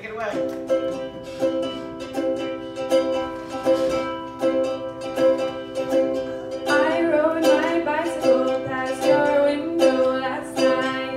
Take it away. I rode my bicycle past your window last night.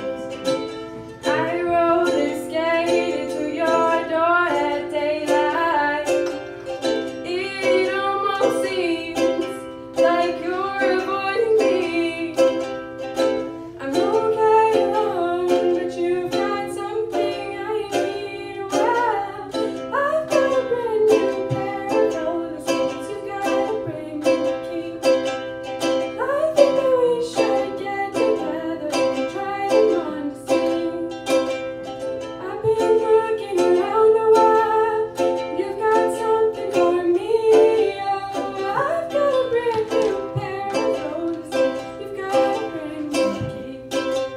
I roller skated to your door at daylight. It almost seems like you're avoiding me. I'm okay alone, but you've got something I need. Well, I've got a brand new pair of roller skates. You got a brand new key. I think that we should get together and try them on to see. I've been looking around a while. You've got something for me. Oh, I've got a brand new pair of roller skates. You've got a brand new key.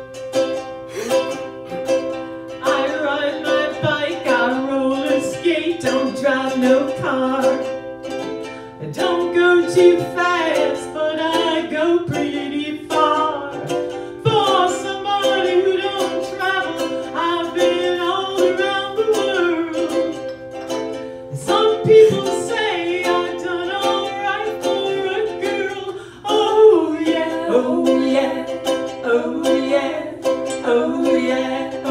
I ride my bike, I roller skate, don't drive no car. I don't go too fast, but I go pretty far. For somebody who don't travel, I've been all around the world. Some people say I've done alright for a girl. Oh yeah, oh yeah, oh yeah, oh yeah.